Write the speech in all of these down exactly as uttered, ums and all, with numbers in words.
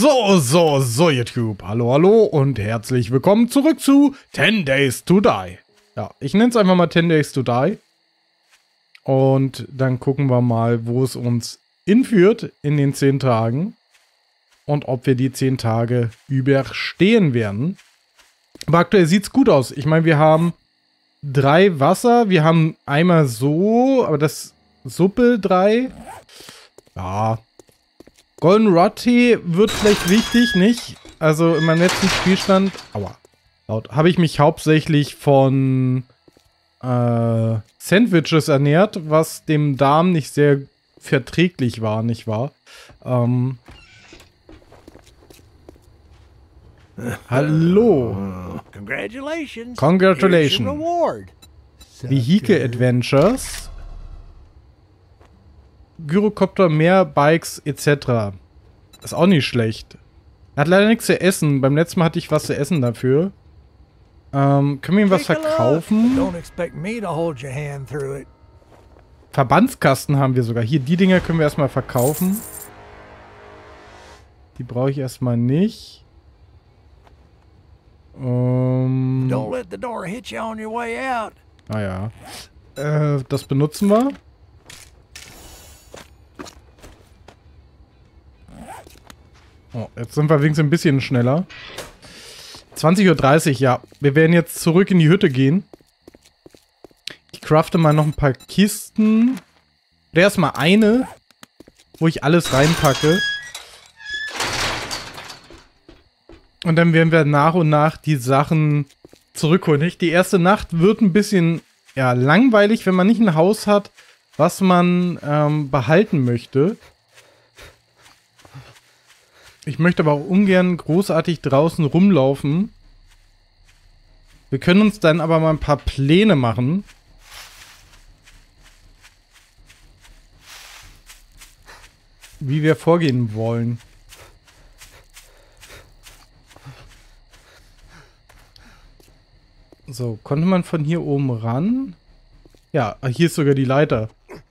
So, so, so, YouTube. Hallo, hallo und herzlich willkommen zurück zu ten Days to Die. Ja, ich nenne es einfach mal ten Days to Die. Und dann gucken wir mal, wo es uns hinführt in den zehn Tagen. Und ob wir die zehn Tage überstehen werden. Aber aktuell sieht es gut aus. Ich meine, wir haben drei Wasser. Wir haben einmal so, aber das Suppe drei. Ja. Golden Rod-Tee wird vielleicht wichtig, nicht? Also in meinem letzten Spielstand, aua, laut, habe ich mich hauptsächlich von äh, Sandwiches ernährt, was dem Darm nicht sehr verträglich war, nicht wahr? Ähm, Hallo. Congratulations. Congratulations. Here's your reward. Vehicle Adventures. Gyrocopter, mehr Bikes et cetera. Ist auch nicht schlecht. Er hat leider nichts zu essen. Beim letzten Mal hatte ich was zu essen dafür. Ähm, können wir ihm was verkaufen? Don't expect me to hold your hand through it. Verbandskasten haben wir sogar. Hier, die Dinger können wir erstmal verkaufen. Die brauche ich erstmal nicht. Ähm, Don't let the door hit you on your way out. ah ja. Äh, das benutzen wir. Oh, jetzt sind wir wenigstens ein bisschen schneller. zwanzig Uhr dreißig, ja. Wir werden jetzt zurück in die Hütte gehen. Ich crafte mal noch ein paar Kisten. Oder erstmal eine, wo ich alles reinpacke. Und dann werden wir nach und nach die Sachen zurückholen. Nicht? Die erste Nacht wird ein bisschen ja, langweilig, wenn man nicht ein Haus hat, was man ähm, behalten möchte. Ich möchte aber auch ungern großartig draußen rumlaufen. Wir können uns dann aber mal ein paar Pläne machen. Wie wir vorgehen wollen. So, konnte man von hier oben ran? Ja, hier ist sogar die Leiter.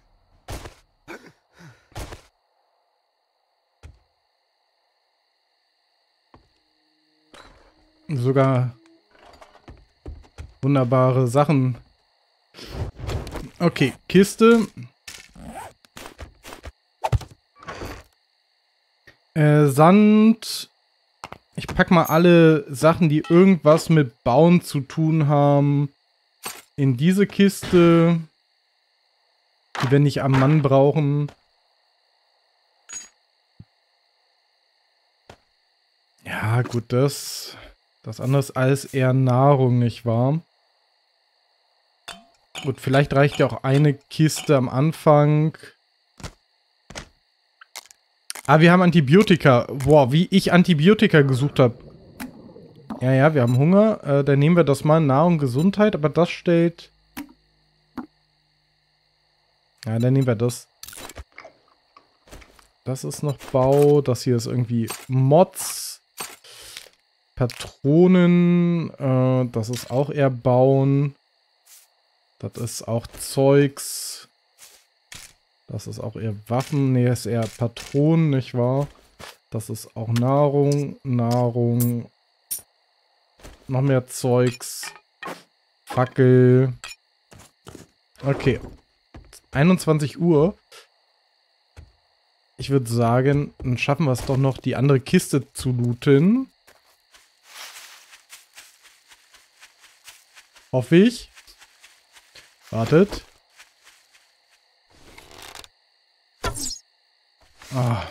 Sogar wunderbare Sachen. Okay, Kiste. Äh, Sand. Ich pack mal alle Sachen, die irgendwas mit Bauen zu tun haben, in diese Kiste. Die wir nicht am Mann brauchen. Ja, gut, das... Das andere ist alles eher Nahrung, nicht wahr? Gut, vielleicht reicht ja auch eine Kiste am Anfang. Ah, wir haben Antibiotika. Boah, wie ich Antibiotika gesucht habe. Ja, ja, wir haben Hunger. Äh, dann nehmen wir das mal. Nahrung, Gesundheit. Aber das stellt... Ja, dann nehmen wir das. Das ist noch Bau. Das hier ist irgendwie Mods. Patronen, äh, das ist auch eher Bauen. Das ist auch Zeugs. Das ist auch eher Waffen. Ne, ist eher Patronen, nicht wahr? Das ist auch Nahrung. Nahrung. Noch mehr Zeugs. Fackel. Okay. einundzwanzig Uhr. Ich würde sagen, dann schaffen wir es doch noch, die andere Kiste zu looten. Hoffe ich. Wartet. Ah.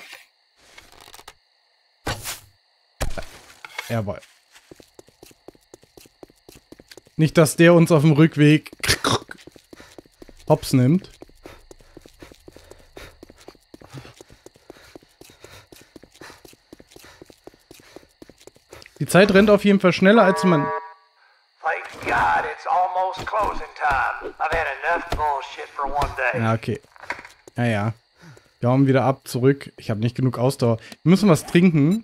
Jawohl. Nicht, dass der uns auf dem Rückweg hops nimmt. Die Zeit rennt auf jeden Fall schneller, als man... God, it's almost closing time. I've had enough bullshit for one day. Ja, okay. Ja, ja. Wir hauen wieder ab, zurück. Ich habe nicht genug Ausdauer. Wir müssen was trinken.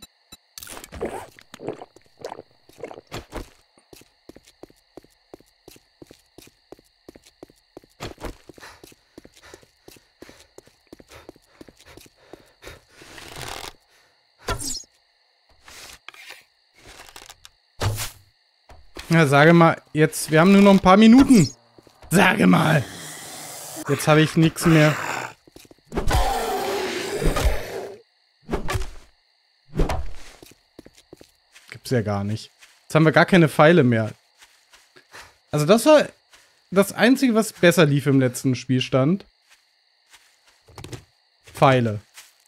Ja, sage mal, jetzt, wir haben nur noch ein paar Minuten. Sage mal. Jetzt habe ich nichts mehr. Gibt's ja gar nicht. Jetzt haben wir gar keine Pfeile mehr. Also das war das Einzige, was besser lief im letzten Spielstand. Pfeile.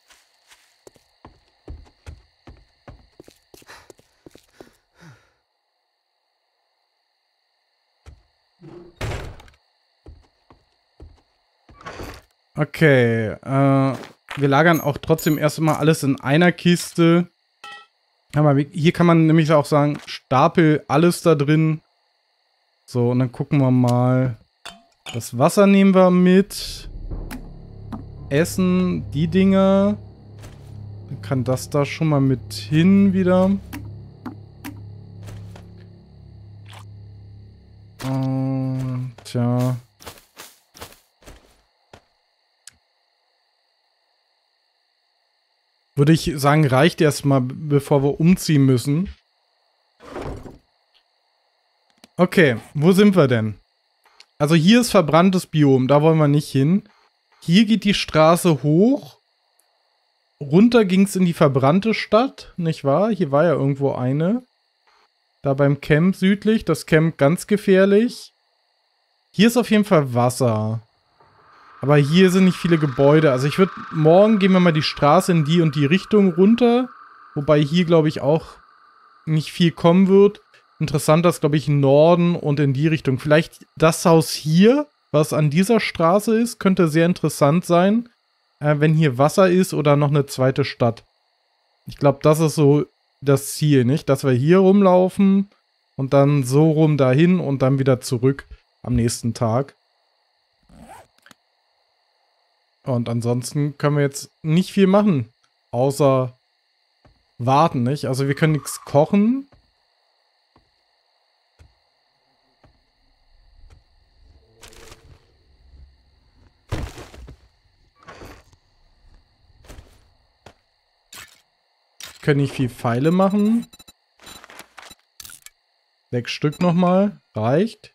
Okay, äh, wir lagern auch trotzdem erst mal alles in einer Kiste. Aber hier kann man nämlich auch sagen, Stapel alles da drin. So, und dann gucken wir mal. Das Wasser nehmen wir mit. Essen, die Dinger. Dann kann das da schon mal mit hin wieder. Und, tja. Würde ich sagen, reicht erstmal, bevor wir umziehen müssen. Okay, wo sind wir denn? Also hier ist verbranntes Biom, da wollen wir nicht hin. Hier geht die Straße hoch. Runter ging es in die verbrannte Stadt, nicht wahr? Hier war ja irgendwo eine. Da beim Camp südlich, das Camp ganz gefährlich. Hier ist auf jeden Fall Wasser. Aber hier sind nicht viele Gebäude. Also ich würde, morgen gehen wir mal die Straße in die und die Richtung runter. Wobei hier, glaube ich, auch nicht viel kommen wird. Interessanter ist, glaube ich, Norden und in die Richtung. Vielleicht das Haus hier, was an dieser Straße ist, könnte sehr interessant sein. Äh, wenn hier Wasser ist oder noch eine zweite Stadt. Ich glaube, das ist so das Ziel, nicht? Dass wir hier rumlaufen und dann so rum dahin und dann wieder zurück am nächsten Tag. Und ansonsten können wir jetzt nicht viel machen, außer warten, nicht? Also wir können nichts kochen. Wir können nicht viel Pfeile machen. Sechs Stück nochmal, reicht.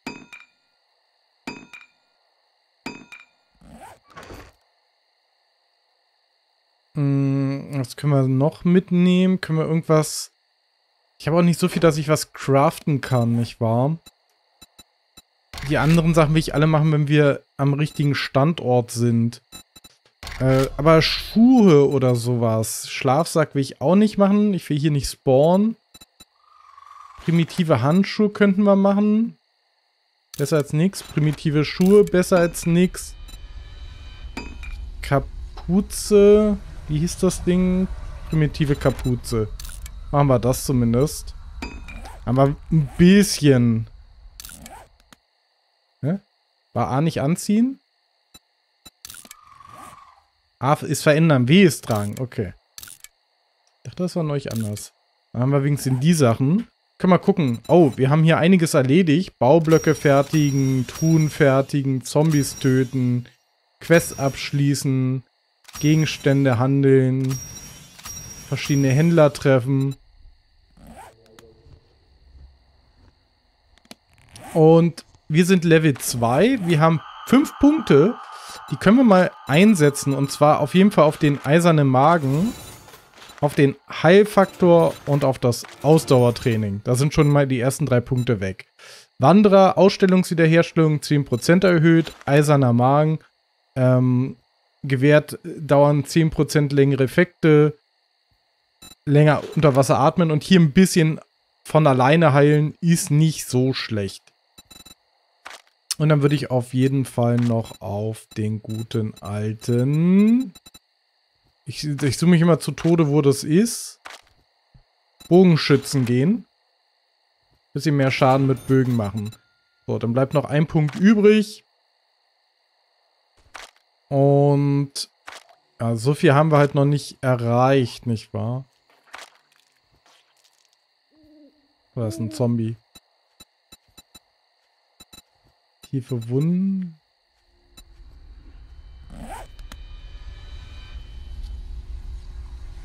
Was können wir noch mitnehmen? Können wir irgendwas... Ich habe auch nicht so viel, dass ich was craften kann, nicht wahr? Die anderen Sachen will ich alle machen, wenn wir am richtigen Standort sind. Äh, aber Schuhe oder sowas. Schlafsack will ich auch nicht machen. Ich will hier nicht spawnen. Primitive Handschuhe könnten wir machen. Besser als nix. Primitive Schuhe, besser als nix. Kapuze... Wie hieß das Ding? Primitive Kapuze. Machen wir das zumindest. Aber ein bisschen. Hä? War A nicht anziehen? A ist verändern. W ist tragen. Okay. Ich dachte, das war neulich anders. Dann haben wir wenigstens die Sachen. Können wir gucken. Oh, wir haben hier einiges erledigt. Baublöcke fertigen, Truhen fertigen, Zombies töten, Quests abschließen. Gegenstände handeln, verschiedene Händler treffen. Und wir sind Level zwei. Wir haben fünf Punkte. Die können wir mal einsetzen. Und zwar auf jeden Fall auf den eisernen Magen, auf den Heilfaktor und auf das Ausdauertraining. Da sind schon mal die ersten drei Punkte weg. Wanderer, Ausstellungswiederherstellung zehn Prozent erhöht. Eiserner Magen, ähm, gewährt dauern zehn Prozent längere Effekte, länger unter Wasser atmen und hier ein bisschen von alleine heilen ist nicht so schlecht. Und dann würde ich auf jeden Fall noch auf den guten alten... Ich, ich suche mich immer zu Tode, wo das ist. Bogenschützen gehen. Bisschen mehr Schaden mit Bögen machen. So, dann bleibt noch ein Punkt übrig. Und ja, so viel haben wir halt noch nicht erreicht, nicht wahr? Da ist ein Zombie. Tiefe Wunden.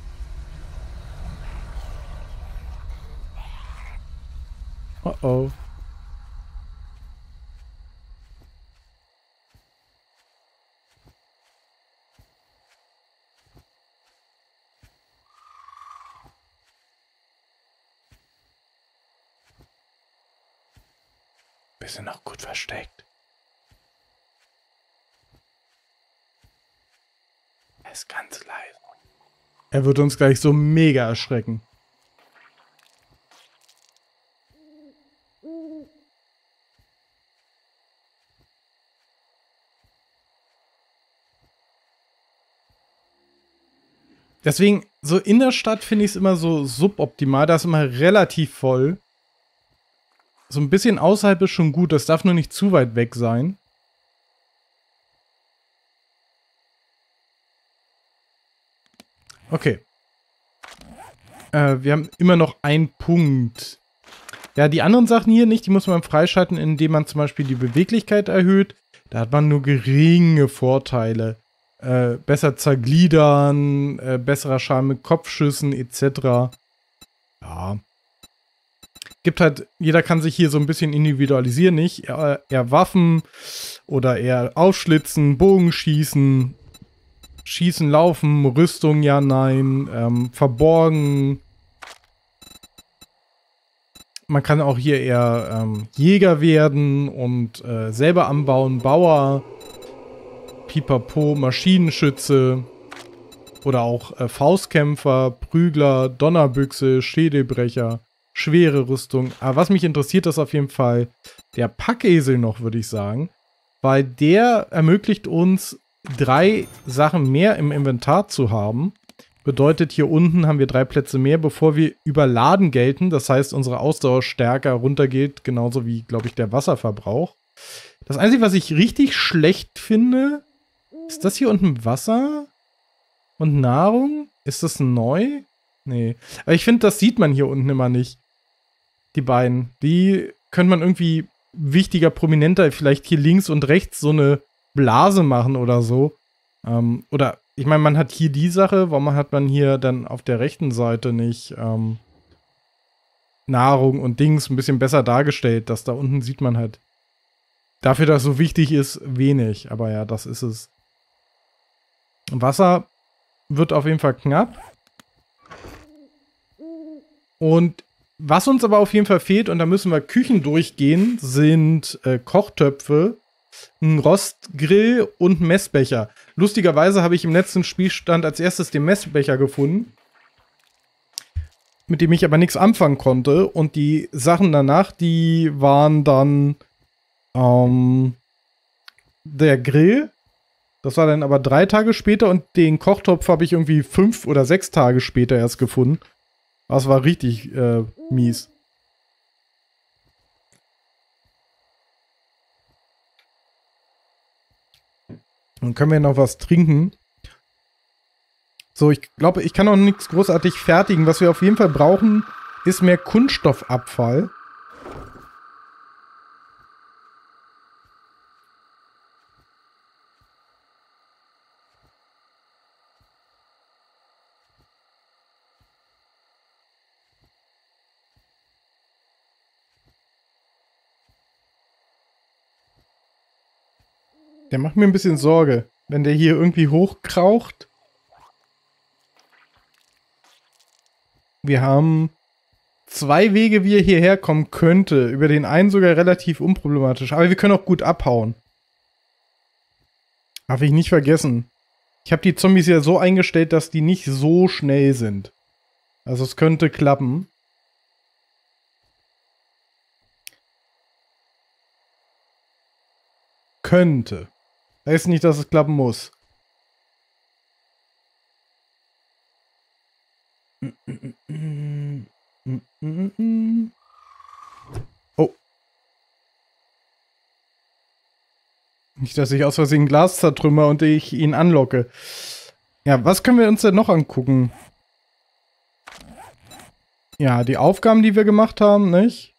Oh oh. wir sind auch gut versteckt. Er ist ganz leise. Er wird uns gleich so mega erschrecken. Deswegen, so in der Stadt finde ich es immer so suboptimal. Da ist immer relativ voll. So ein bisschen außerhalb ist schon gut. Das darf nur nicht zu weit weg sein. Okay. Äh, wir haben immer noch einen Punkt. Ja, die anderen Sachen hier nicht. Die muss man freischalten, indem man zum Beispiel die Beweglichkeit erhöht. Da hat man nur geringe Vorteile. Äh, besser zergliedern, äh, besserer Schaden mit Kopfschüssen et cetera. Ja. Gibt halt, jeder kann sich hier so ein bisschen individualisieren, nicht? Eher, eher Waffen oder eher aufschlitzen, Bogenschießen, Schießen, Laufen, Rüstung, ja, nein, ähm, verborgen. Man kann auch hier eher ähm, Jäger werden und äh, selber anbauen, Bauer. Pipapo, Maschinenschütze oder auch äh, Faustkämpfer, Prügler, Donnerbüchse, Schädelbrecher, schwere Rüstung. Aber was mich interessiert, ist auf jeden Fall der Packesel noch, würde ich sagen, weil der ermöglicht uns drei Sachen mehr im Inventar zu haben. Bedeutet, hier unten haben wir drei Plätze mehr, bevor wir überladen gelten. Das heißt, unsere Ausdauer stärker runtergeht, genauso wie, glaube ich, der Wasserverbrauch. Das Einzige, was ich richtig schlecht finde, ist das hier unten Wasser und Nahrung? Ist das neu? Nee. Aber ich finde, das sieht man hier unten immer nicht. Die beiden. Die könnte man irgendwie wichtiger, prominenter, vielleicht hier links und rechts so eine Blase machen oder so. Ähm, oder, ich meine, man hat hier die Sache, warum hat man hier dann auf der rechten Seite nicht ähm, Nahrung und Dings ein bisschen besser dargestellt? Das da unten sieht man halt dafür, dass es so wichtig ist, wenig. Aber ja, das ist es. Wasser wird auf jeden Fall knapp. Und was uns aber auf jeden Fall fehlt, und da müssen wir Küchen durchgehen, sind äh, Kochtöpfe, ein Rostgrill und Messbecher. Lustigerweise habe ich im letzten Spielstand als erstes den Messbecher gefunden, mit dem ich aber nichts anfangen konnte. Und die Sachen danach, die waren dann ähm, der Grill. Das war dann aber drei Tage später und den Kochtopf habe ich irgendwie fünf oder sechs Tage später erst gefunden. Das war richtig äh, mies. Dann können wir noch was trinken. So, ich glaube, ich kann noch nichts großartig fertigen. Was wir auf jeden Fall brauchen, ist mehr Kunststoffabfall. Der macht mir ein bisschen Sorge, wenn der hier irgendwie hochkraucht. Wir haben zwei Wege, wie er hierher kommen könnte. Über den einen sogar relativ unproblematisch. Aber wir können auch gut abhauen. Darf ich nicht vergessen. Ich habe die Zombies ja so eingestellt, dass die nicht so schnell sind. Also es könnte klappen. Könnte. Heißt nicht, dass es klappen muss. Oh. Nicht, dass ich aus Versehen ein Glas zertrümmer und ich ihn anlocke. Ja, was können wir uns denn noch angucken? Ja, die Aufgaben, die wir gemacht haben, nicht?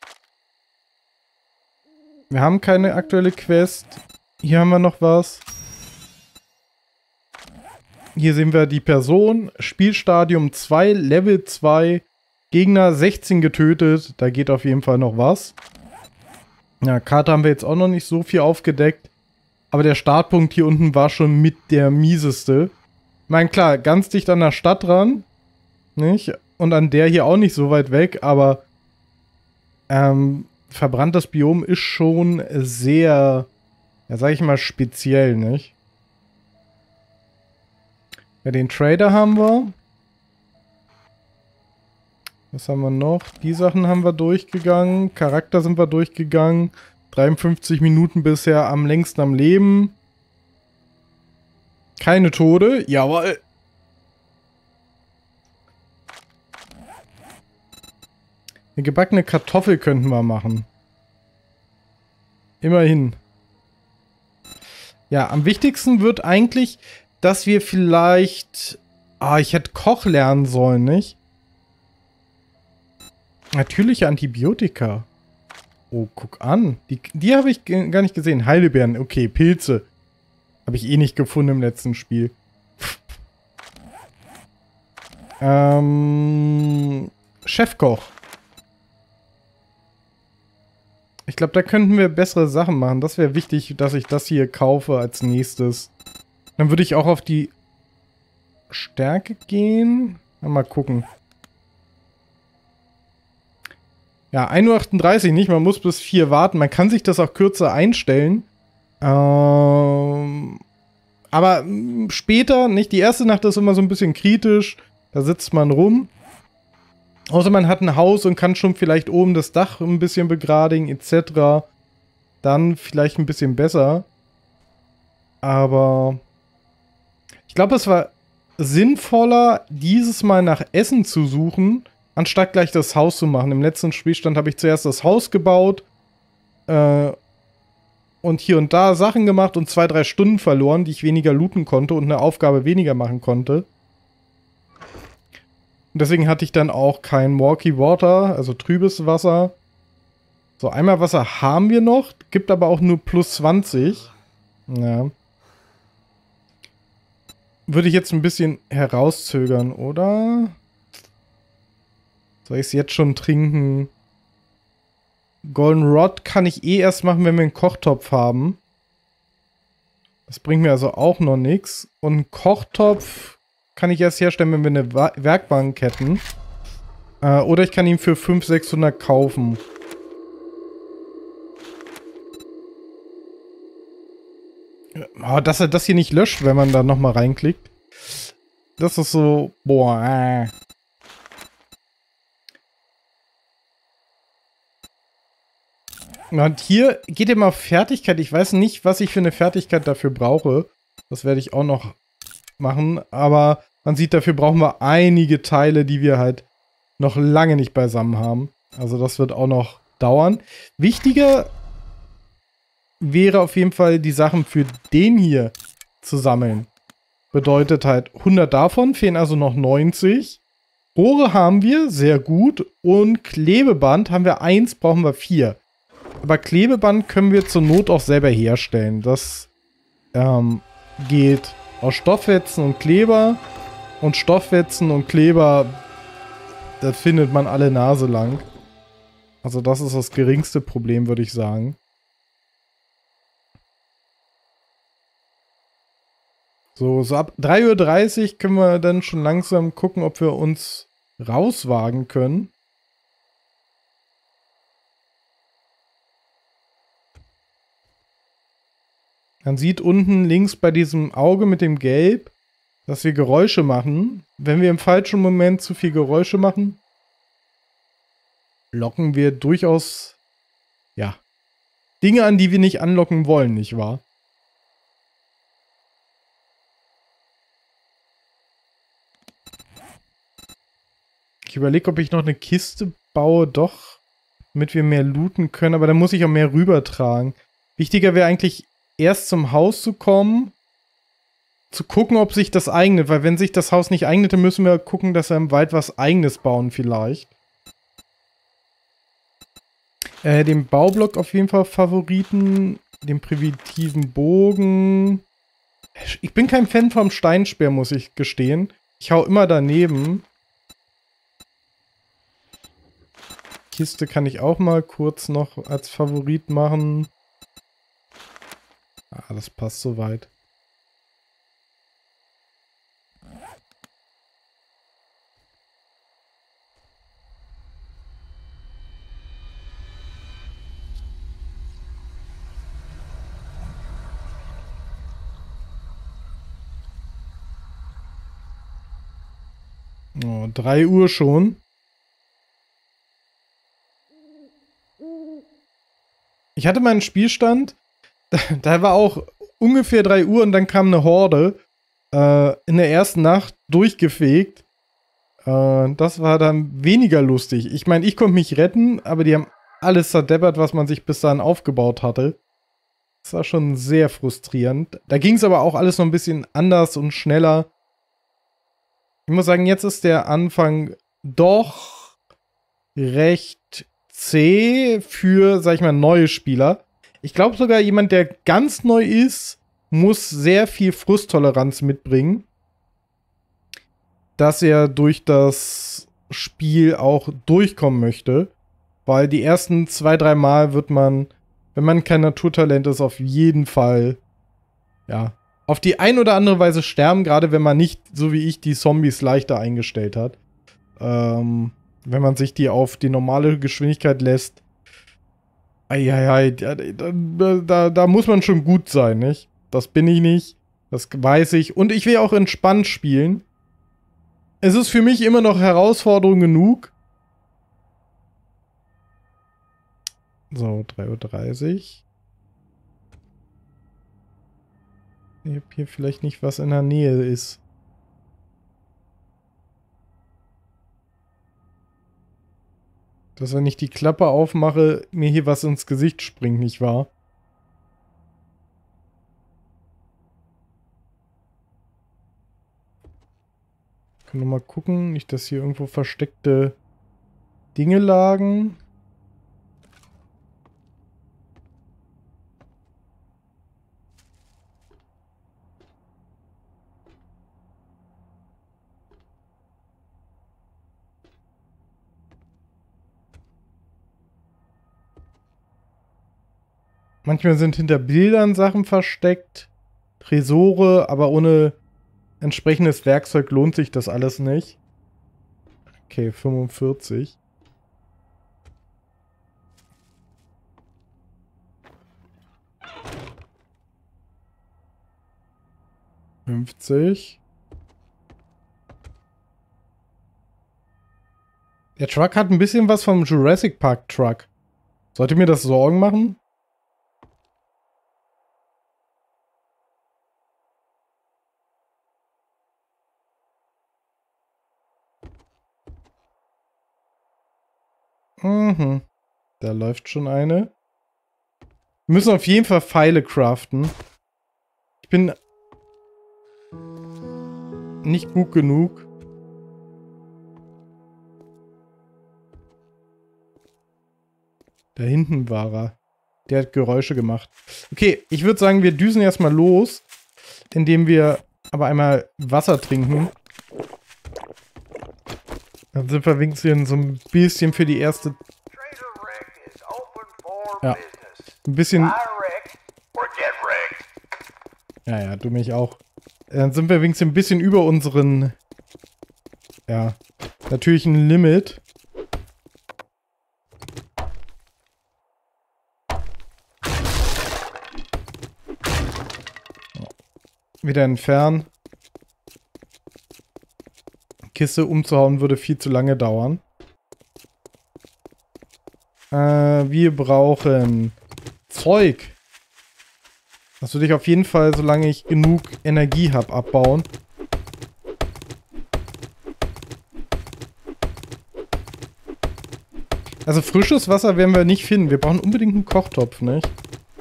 Wir haben keine aktuelle Quest. Hier haben wir noch was. Hier sehen wir die Person. Spielstadium zwei, Level zwei. Gegner sechzehn getötet. Da geht auf jeden Fall noch was. Ja, Karte haben wir jetzt auch noch nicht so viel aufgedeckt. Aber der Startpunkt hier unten war schon mit der mieseste. Ich meine, klar, ganz dicht an der Stadt dran. Nicht? Und an der hier auch nicht so weit weg. Aber ähm, verbranntes Biom ist schon sehr, ja, sag ich mal, speziell, nicht? Ja, den Trader haben wir. Was haben wir noch? Die Sachen haben wir durchgegangen. Charakter sind wir durchgegangen. dreiundfünfzig Minuten bisher am längsten am Leben. Keine Tode. Jawohl. Eine gebackene Kartoffel könnten wir machen. Immerhin. Ja, am wichtigsten wird eigentlich, dass wir vielleicht... Ah, ich hätte Koch lernen sollen, nicht? Natürliche Antibiotika. Oh, guck an. Die, die habe ich gar nicht gesehen. Heidelbeeren, okay, Pilze. Habe ich eh nicht gefunden im letzten Spiel. ähm... Chefkoch. Ich glaube, da könnten wir bessere Sachen machen. Das wäre wichtig, dass ich das hier kaufe als nächstes. Dann würde ich auch auf die Stärke gehen. Mal gucken. Ja, ein Uhr achtunddreißig nicht. Man muss bis vier warten. Man kann sich das auch kürzer einstellen. Ähm, aber mh, später, nicht? Die erste Nacht ist immer so ein bisschen kritisch. Da sitzt man rum. Außer man hat ein Haus und kann schon vielleicht oben das Dach ein bisschen begradigen, et cetera. Dann vielleicht ein bisschen besser. Aber ich glaube, es war sinnvoller, dieses Mal nach Essen zu suchen, anstatt gleich das Haus zu machen. Im letzten Spielstand habe ich zuerst das Haus gebaut äh, und hier und da Sachen gemacht und zwei, drei Stunden verloren, die ich weniger looten konnte und eine Aufgabe weniger machen konnte. Und deswegen hatte ich dann auch kein Murky Water, also trübes Wasser. So, einmal Wasser haben wir noch, gibt aber auch nur plus zwanzig. Ja. Würde ich jetzt ein bisschen herauszögern, oder? Soll ich es jetzt schon trinken? Golden Rod kann ich eh erst machen, wenn wir einen Kochtopf haben. Das bringt mir also auch noch nichts. Und einen Kochtopf kann ich erst herstellen, wenn wir eine Wa- Werkbank hätten. Äh, oder ich kann ihn für fünfhundert, sechshundert kaufen. Oh, dass er das hier nicht löscht, wenn man da nochmal reinklickt. Das ist so... Boah, äh. Und hier geht immer auf Fertigkeit. Ich weiß nicht, was ich für eine Fertigkeit dafür brauche. Das werde ich auch noch machen. Aber man sieht, dafür brauchen wir einige Teile, die wir halt noch lange nicht beisammen haben. Also das wird auch noch dauern. Wichtiger wäre auf jeden Fall, die Sachen für den hier zu sammeln. Bedeutet halt hundert davon, fehlen also noch neunzig. Rohre haben wir, sehr gut. Und Klebeband haben wir eins, brauchen wir vier. Aber Klebeband können wir zur Not auch selber herstellen. Das ähm, geht aus Stoffwetzen und Kleber. Und Stoffwetzen und Kleber, das findet man alle Nase lang. Also das ist das geringste Problem, würde ich sagen. So, so ab drei Uhr dreißig können wir dann schon langsam gucken, ob wir uns rauswagen können. Man sieht unten links bei diesem Auge mit dem Gelb, dass wir Geräusche machen. Wenn wir im falschen Moment zu viel Geräusche machen, locken wir durchaus, ja, Dinge an, die wir nicht anlocken wollen, nicht wahr? Ich überlege, ob ich noch eine Kiste baue, doch, damit wir mehr looten können, aber dann muss ich auch mehr rübertragen. Wichtiger wäre eigentlich, erst zum Haus zu kommen, zu gucken, ob sich das eignet, weil wenn sich das Haus nicht eignete, müssen wir gucken, dass wir im Wald was Eigenes bauen vielleicht. Äh, den Baublock auf jeden Fall Favoriten, den primitiven Bogen. Ich bin kein Fan vom Steinspeer, muss ich gestehen. Ich hau immer daneben. Kiste kann ich auch mal kurz noch als Favorit machen. Ah, das passt soweit. Oh, drei Uhr schon. Ich hatte meinen Spielstand, da, da war auch ungefähr drei Uhr und dann kam eine Horde äh, in der ersten Nacht durchgefegt. Äh, das war dann weniger lustig. Ich meine, ich konnte mich retten, aber die haben alles zerdeppert, was man sich bis dahin aufgebaut hatte. Das war schon sehr frustrierend. Da ging es aber auch alles noch ein bisschen anders und schneller. Ich muss sagen, jetzt ist der Anfang doch recht zäh für, sag ich mal, neue Spieler. Ich glaube sogar, jemand, der ganz neu ist, muss sehr viel Frusttoleranz mitbringen, dass er durch das Spiel auch durchkommen möchte. Weil die ersten zwei, drei Mal wird man, wenn man kein Naturtalent ist, auf jeden Fall, ja, auf die ein oder andere Weise sterben, gerade wenn man nicht, so wie ich, die Zombies leichter eingestellt hat. Ähm, wenn man sich die auf die normale Geschwindigkeit lässt. Eieiei, da, da, da muss man schon gut sein, nicht? Das bin ich nicht, das weiß ich. Und ich will auch entspannt spielen. Es ist für mich immer noch Herausforderung genug. So, drei Uhr dreißig. Ich habe hier vielleicht nicht, was in der Nähe ist. Dass, wenn ich die Klappe aufmache, mir hier was ins Gesicht springt, nicht wahr? Können wir mal gucken, nicht, dass hier irgendwo versteckte Dinge lagen. Manchmal sind hinter Bildern Sachen versteckt, Tresore, aber ohne entsprechendes Werkzeug lohnt sich das alles nicht. Okay, fünfundvierzig. fünfzig. Der Truck hat ein bisschen was vom Jurassic Park Truck. Sollte mir das Sorgen machen? Mhm. Da läuft schon eine. Wir müssen auf jeden Fall Pfeile craften. Ich bin nicht gut genug. Da hinten war er. Der hat Geräusche gemacht. Okay, ich würde sagen, wir düsen erstmal los, indem wir aber einmal Wasser trinken. Dann sind wir wenigstens so ein bisschen für die erste... Ja, ein bisschen... Ja, ja, du mich auch. Dann sind wir wenigstens ein bisschen über unseren... Ja, natürlichen Limit. Wieder entfernen. Kiste umzuhauen würde viel zu lange dauern. Äh, wir brauchen Zeug. Das würde ich auf jeden Fall, solange ich genug Energie habe, abbauen. Also frisches Wasser werden wir nicht finden. Wir brauchen unbedingt einen Kochtopf, nicht?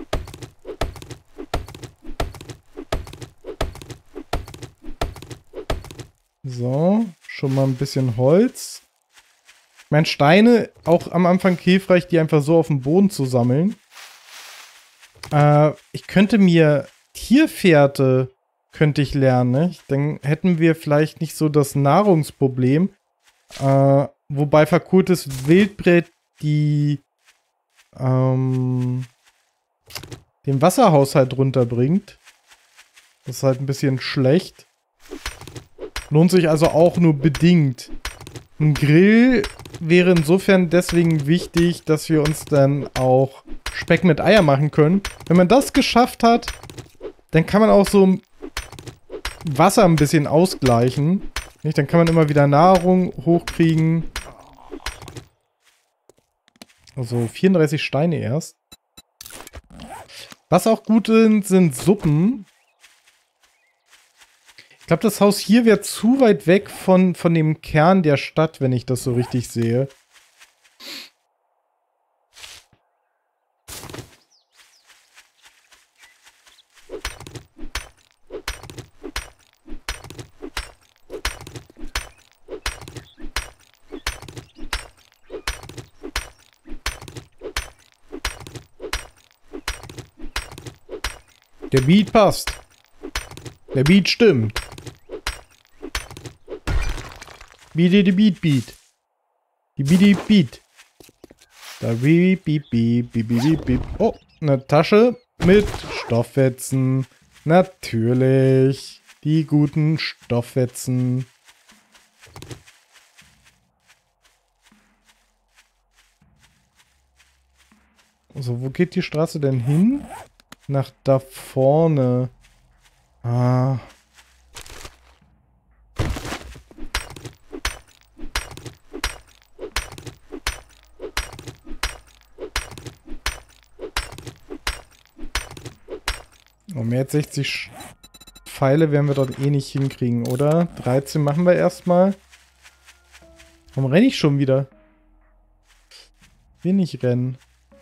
So, schon mal ein bisschen Holz. Ich meine, Steine, auch am Anfang hilfreich, die einfach so auf dem Boden zu sammeln. Äh, ich könnte mir Tierfährte könnte ich lernen, ne? Dann hätten wir vielleicht nicht so das Nahrungsproblem. Äh, wobei verkohltes Wildbret die ähm, den Wasserhaushalt runterbringt. Das ist halt ein bisschen schlecht. Lohnt sich also auch nur bedingt. Ein Grill wäre insofern deswegen wichtig, dass wir uns dann auch Speck mit Eier machen können. Wenn man das geschafft hat, dann kann man auch so Wasser ein bisschen ausgleichen. Nicht? Dann kann man immer wieder Nahrung hochkriegen. Also vierunddreißig Steine erst. Was auch gut sind, sind Suppen. Ich glaube, das Haus hier wäre zu weit weg von, von dem Kern der Stadt, wenn ich das so richtig sehe. Der Beat passt. Der Beat stimmt. Beat die Beat Beat. Die Beat Beat. Da beep beep beep beep beep beep. Oh, eine Tasche mit Stofffetzen. Natürlich. Die guten Stofffetzen. So, wo geht die Straße denn hin? Nach da vorne. Ah. Oh, mehr als sechzig Pfeile werden wir dort eh nicht hinkriegen, oder? dreizehn machen wir erstmal. Warum renne ich schon wieder? Will nicht rennen.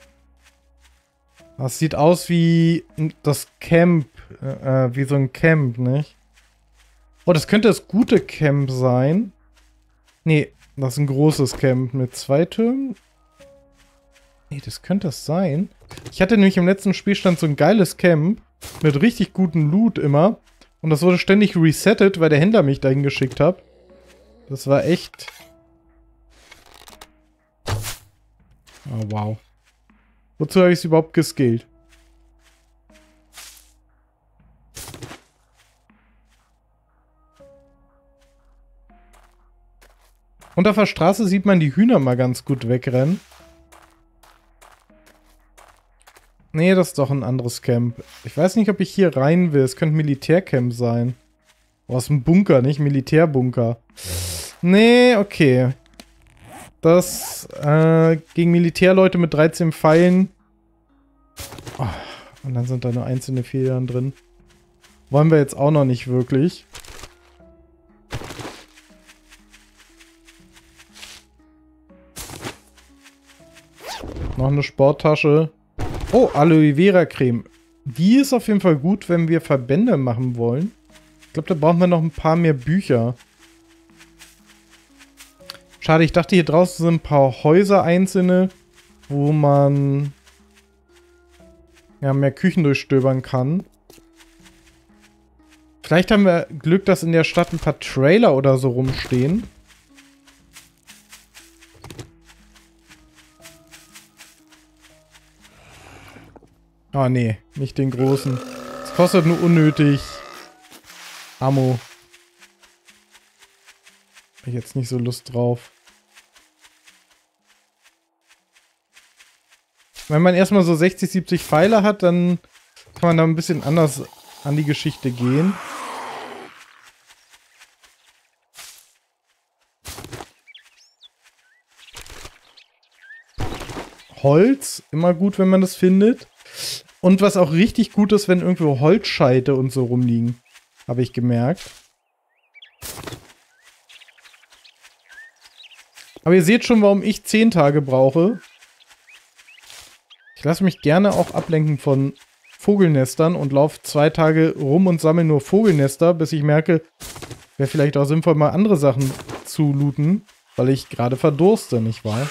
Das sieht aus wie das Camp, äh, wie so ein Camp, nicht? Oh, das könnte das gute Camp sein. Nee, das ist ein großes Camp mit zwei Türmen. Nee, das könnte es sein. Ich hatte nämlich im letzten Spielstand so ein geiles Camp mit richtig gutem Loot immer. Und das wurde ständig resettet, weil der Händler mich dahin geschickt hat. Das war echt... Oh, wow. Wozu habe ich es überhaupt geskillt? Und auf der Straße sieht man die Hühner mal ganz gut wegrennen. Nee, das ist doch ein anderes Camp. Ich weiß nicht, ob ich hier rein will. Es könnte ein Militärcamp sein. Oh, aus dem Bunker, nicht Militärbunker. Nee, okay. Das äh, gegen Militärleute mit dreizehn Pfeilen. Oh, und dann sind da nur einzelne Federn drin. Wollen wir jetzt auch noch nicht wirklich. Noch eine Sporttasche. Oh, Aloe Vera Creme. Die ist auf jeden Fall gut, wenn wir Verbände machen wollen. Ich glaube, da brauchen wir noch ein paar mehr Bücher. Schade, ich dachte, hier draußen sind ein paar Häuser einzelne, wo man ja mehr Küchen durchstöbern kann. Vielleicht haben wir Glück, dass in der Stadt ein paar Trailer oder so rumstehen. Ah, nee, nicht den großen. Es kostet nur unnötig Ammo. Hab ich jetzt nicht so Lust drauf. Wenn man erstmal so sechzig, siebzig Pfeile hat, dann kann man da ein bisschen anders an die Geschichte gehen. Holz, immer gut, wenn man das findet. Und was auch richtig gut ist, wenn irgendwo Holzscheite und so rumliegen. Habe ich gemerkt. Aber ihr seht schon, warum ich zehn Tage brauche. Ich lasse mich gerne auch ablenken von Vogelnestern und laufe zwei Tage rum und sammle nur Vogelnester, bis ich merke, wäre vielleicht auch sinnvoll, mal andere Sachen zu looten, weil ich gerade verdurste, nicht wahr?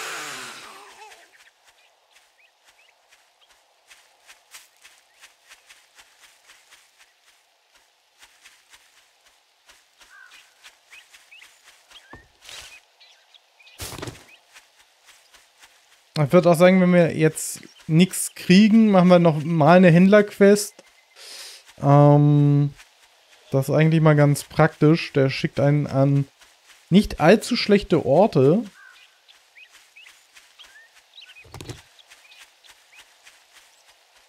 Ich würde auch sagen, wenn wir jetzt nichts kriegen, machen wir noch mal eine Händlerquest. Ähm, das ist eigentlich mal ganz praktisch. Der schickt einen an nicht allzu schlechte Orte.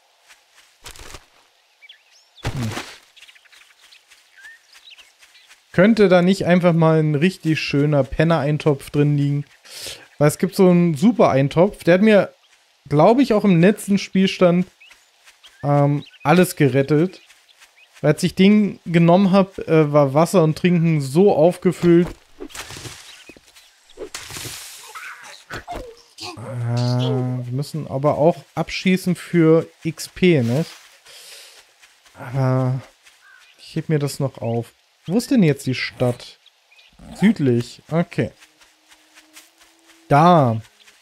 Hm. Könnte da nicht einfach mal ein richtig schöner Penner-Eintopf drin liegen? Weil es gibt so einen super Eintopf, der hat mir, glaube ich, auch im letzten Spielstand ähm, alles gerettet. Weil als ich den genommen habe, äh, war Wasser und Trinken so aufgefüllt. Äh, wir müssen aber auch abschießen für X P, ne? Aber ich heb mir das noch auf. Wo ist denn jetzt die Stadt? Südlich. Okay. Da.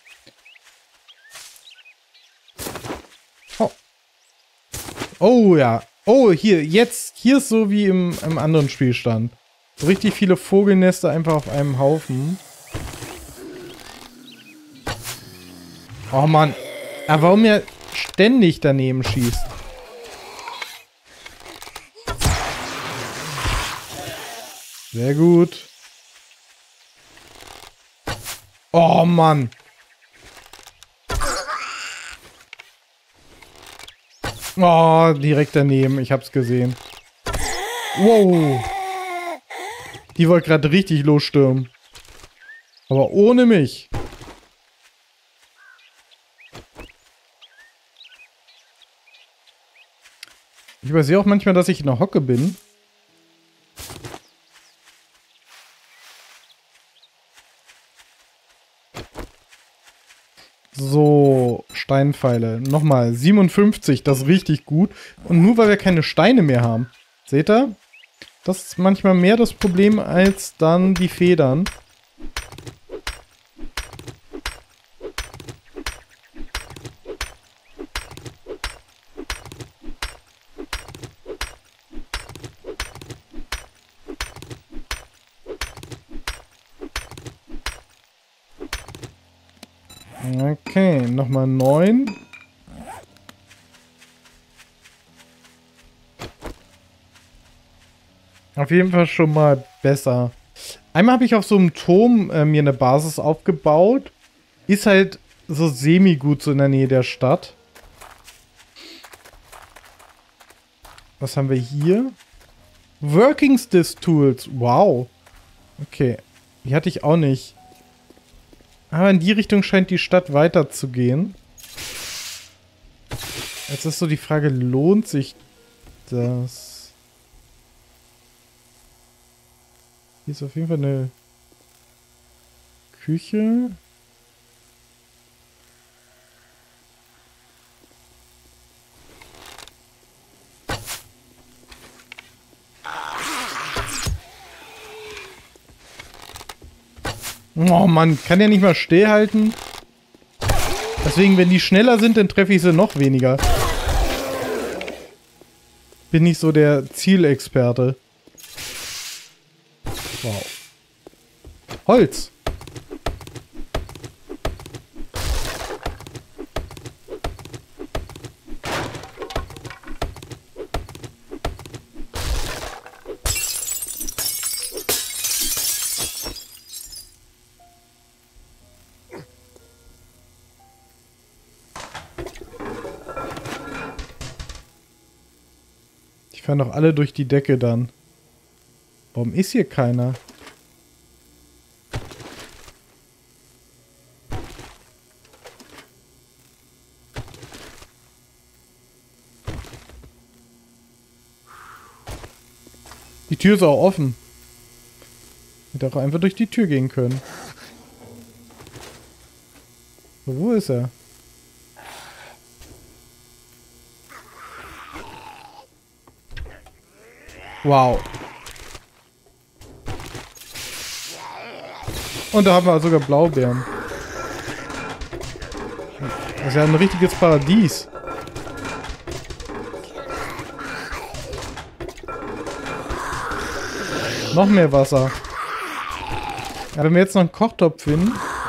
Oh. Oh ja. Oh, hier. Jetzt. Hier ist so wie im, im anderen Spielstand. So richtig viele Vogelnester einfach auf einem Haufen. Oh Mann. Aber warum er ständig daneben schießt? Sehr gut. Oh Mann. Oh, direkt daneben. Ich hab's gesehen. Wow. Die wollte gerade richtig losstürmen. Aber ohne mich. Ich übersehe auch manchmal, dass ich in der Hocke bin. So, Steinpfeile. Nochmal, siebenundfünfzig, das ist richtig gut. Und nur weil wir keine Steine mehr haben. Seht ihr? Das ist manchmal mehr das Problem als dann die Federn. Okay, nochmal neun. Auf jeden Fall schon mal besser. Einmal habe ich auf so einem Turm äh, mir eine Basis aufgebaut. Ist halt so semi-gut so in der Nähe der Stadt. Was haben wir hier? Working Stiss Tools. Wow. Okay. Die hatte ich auch nicht. Aber in die Richtung scheint die Stadt weiter zu gehen. Jetzt ist so die Frage, lohnt sich das? Hier ist auf jeden Fall eine Küche. Oh Mann, kann der nicht mal stillhalten? Deswegen, wenn die schneller sind, dann treffe ich sie noch weniger. Bin nicht so der Zielexperte. Wow. Holz. Die fahren doch alle durch die Decke dann. Warum ist hier keiner? Die Tür ist auch offen. Hätte auch einfach durch die Tür gehen können. So, wo ist er? Wow. Und da haben wir sogar Blaubeeren. Das ist ja ein richtiges Paradies. Noch mehr Wasser. Ja, wenn wir jetzt noch einen Kochtopf finden.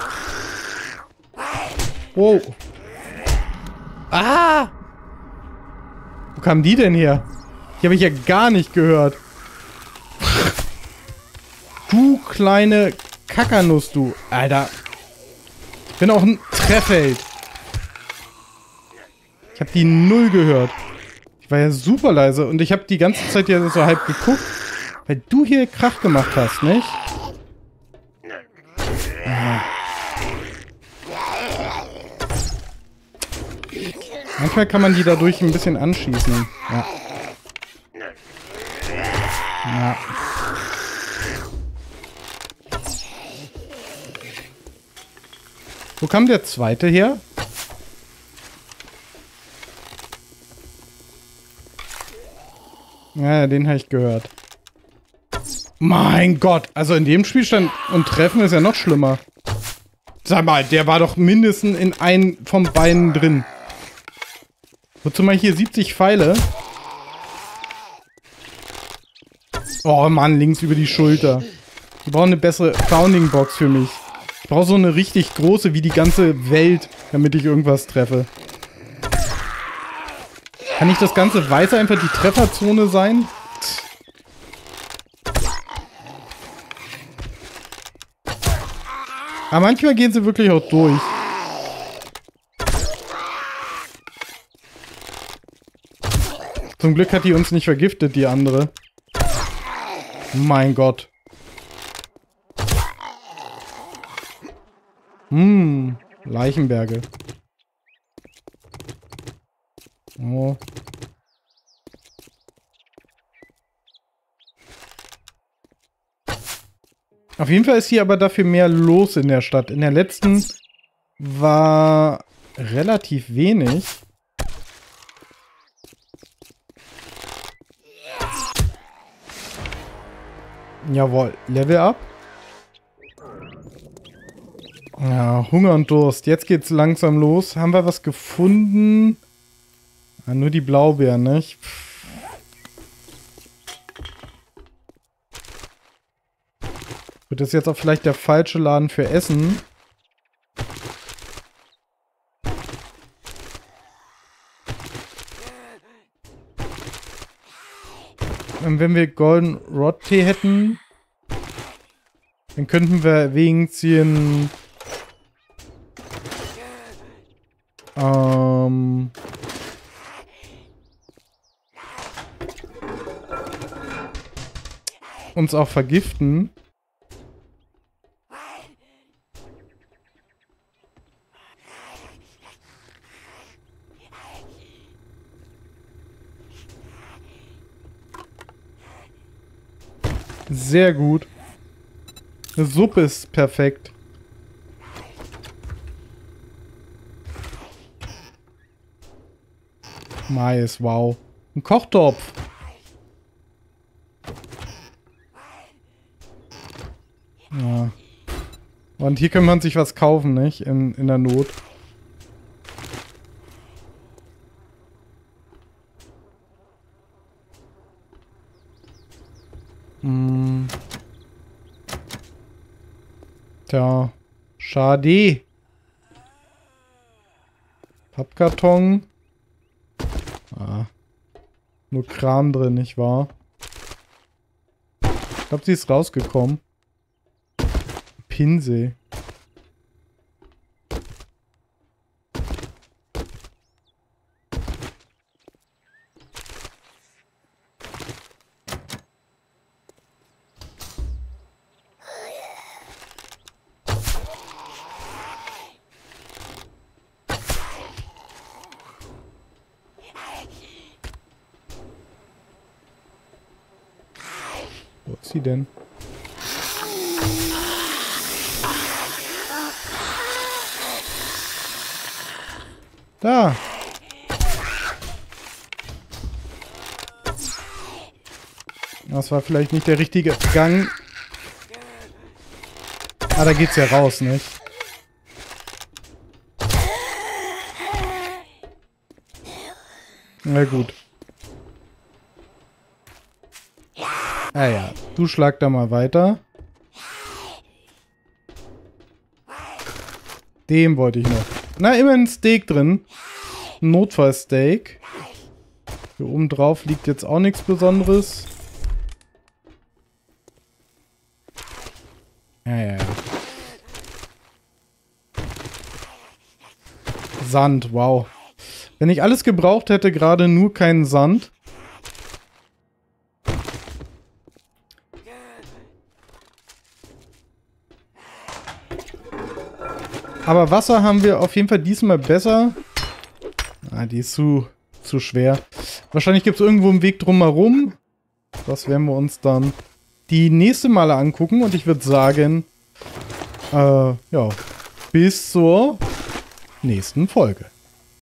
Wow. Ah! Wo kamen die denn her? Die habe ich ja gar nicht gehört. Du kleine Kackernuss, du. Alter. Ich bin auch ein Treffeld. Ich habe die null gehört. Ich war ja super leise und ich habe die ganze Zeit ja so halb geguckt. Weil du hier Krach gemacht hast, nicht? Ah. Manchmal kann man die dadurch ein bisschen anschießen. Ja. Ja. Wo kam der zweite her? Ja, den habe ich gehört. Mein Gott, also in dem Spielstand und Treffen ist ja noch schlimmer. Sag mal, der war doch mindestens in einem von beiden drin. Wozu mal hier siebzig Pfeile? Oh Mann, links über die Schulter. Ich brauche eine bessere Founding Box für mich. Ich brauche so eine richtig große wie die ganze Welt, damit ich irgendwas treffe. Kann nicht das ganze Weiße einfach die Trefferzone sein? Aber manchmal gehen sie wirklich auch durch. Zum Glück hat die uns nicht vergiftet, die andere. Mein Gott. Hm, Leichenberge. Oh. Auf jeden Fall ist hier aber dafür mehr los in der Stadt. In der letzten war relativ wenig. Jawohl, Level up. Ja, Hunger und Durst. Jetzt geht's langsam los. Haben wir was gefunden? Ah, nur die Blaubeeren, nicht? Wird das jetzt auch vielleicht der falsche Laden für Essen? Und wenn wir Golden Rod Tee hätten, dann könnten wir wenigstens ähm uns auch vergiften. Sehr gut. Eine Suppe ist perfekt. Mais, wow. Ein Kochtopf. Ja. Und hier kann man sich was kaufen, nicht? In, in der Not. Hm. Tja. Schade. Pappkarton. Ah. Nur Kram drin, nicht wahr? Ich glaube, sie ist rausgekommen. Pinsel. Wo ist sie denn? Da. Das war vielleicht nicht der richtige Gang. Ah, da geht's ja raus, nicht? Na gut. Ah ja, du schlag da mal weiter. Dem wollte ich noch. Na, immerhin ein Steak drin. Ein Notfallsteak. Hier oben drauf liegt jetzt auch nichts Besonderes. Ja, ja, ja. Sand, wow. Wenn ich alles gebraucht hätte, gerade nur keinen Sand. Aber Wasser haben wir auf jeden Fall diesmal besser. Ah, die ist zu, zu schwer. Wahrscheinlich gibt es irgendwo einen Weg drumherum. Das werden wir uns dann die nächste Male angucken. Und ich würde sagen, äh, ja, bis zur nächsten Folge.